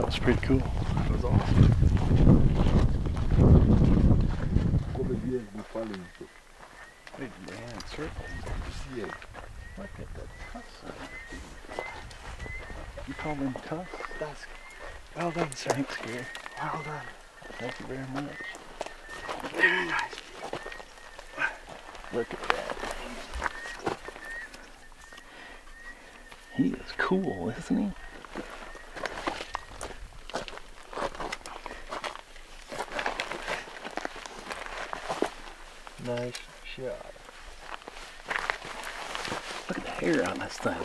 That was pretty cool. That was awesome. Big grand circle. Yeah. Look at the tusk. You call them tusks? Tusk. Well done, sir. Thanks, Gary. Well done. Thank you very much. Very nice. Look at that. He is cool, isn't he? Nice shot. Look at the hair on this thing.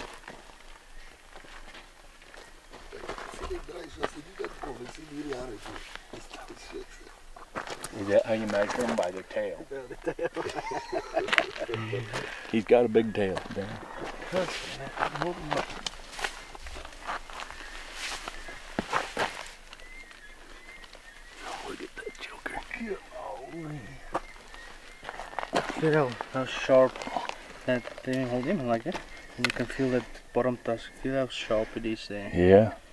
Is that how you measure them? By their tail? He's got a big tail. Damn. Hold him up. Look at that joker. Feel how sharp that they hold him like that. And you can feel that bottom tusk. Feel how sharp it is there. Yeah.